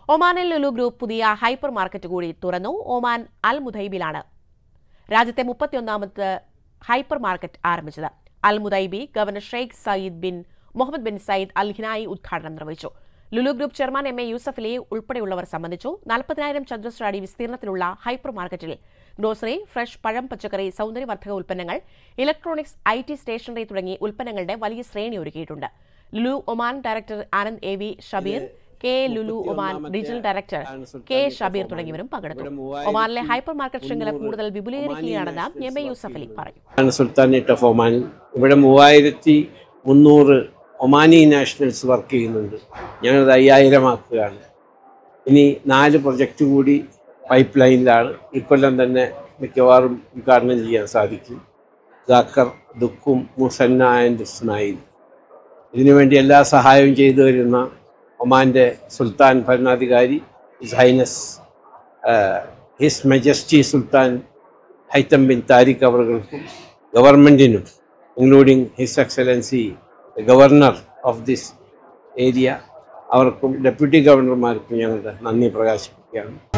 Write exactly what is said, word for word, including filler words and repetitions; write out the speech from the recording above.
ഒമാനിൽ ലുലു ഗ്രൂപ്പ് പുതിയ hyper market കൂടി തുറന്നു. ഒമാൻ അൽ മുദൈബിലാണ് രാജ്യത്തെ മുപ്പത്തിയൊന്നാമത്തെ ഹൈപ്പർ മാർക്കറ്റ് ആരംഭിച്ചത്. Al Mudaibi governor Sheikh Sayyid bin Mohammed bin Sayyid Al Hinai ഉദ്ഘാടനം നിർവഹിച്ചു. Lulu group chairman M A Yusuff Ali ഉൾപ്പെടെയുള്ളവർ സംബന്ധിച്ചു. നാൽപ്പതിനായിരം ചതുരശ്ര അടി വിസ്തീർണത്തിലുള്ള ഹൈപ്പർ മാർക്കറ്റിൽ ഗ്രോസറി, ഫ്രഷ്, പഴം, പച്ചക്കറി, സൗന്ദര്യവർദ്ധക ഉൽപ്പന്നങ്ങൾ, ഇലക്ട്രോണിക്സ്, ഐ ടി, സ്റ്റേഷനറി തുടങ്ങി ഉൽപ്പന്നങ്ങളുടെ വലിയ ശ്രേണി ഒരുക്കിയിട്ടുണ്ട്. Lulu Oman director Anand A V Shabeer, K Lulu Oman regional director K Shabeer തുടങ്ങിയവരും പങ്കെടുത്തു. ഒമാനിലെ ഹൈപ്പർ മാർക്കറ്റ് ശൃംഖല കൂടുതൽ വിപുലീകരിക്കുകയാണെന്ന് എം എ യൂസഫ് അലി പറഞ്ഞു. സുൽത്താനേറ്റ് ഓഫ് ഒമാൻ ഇവിടെ മൂവായിരത്തി മുന്നൂറ് ഒമാനി നാഷണൽസ് വർക്ക് ചെയ്യുന്നുണ്ട്. ഞങ്ങളത് അയ്യായിരം ആക്കുകയാണ്. ഇനി നാല് പ്രൊജക്റ്റ് കൂടി പൈപ്പ് ലൈനിലാണ്. ഇക്കൊല്ലം തന്നെ മിക്കവാറും ഉദ്ഘാടനം ചെയ്യാൻ സാധിക്കും. ദാക്കർ, ദുഃഖും, മുസന്ന ആൻഡ് ഇസ്മായിൽ ഇതിനുവേണ്ടി എല്ലാ സഹായവും ചെയ്തു വരുന്ന ഒമാൻ്റെ സുൽത്താൻ ഭരണാധികാരി His Highness His Majesty Sultan Haitham bin Tariq അവർക്കും ഗവൺമെൻറ്റിനും including His Excellency governor of this area അവർക്കും ഡെപ്യൂട്ടി ഗവർണർമാർക്കും ഞങ്ങളുടെ നന്ദി പ്രകാശിപ്പിക്കുകയാണ്.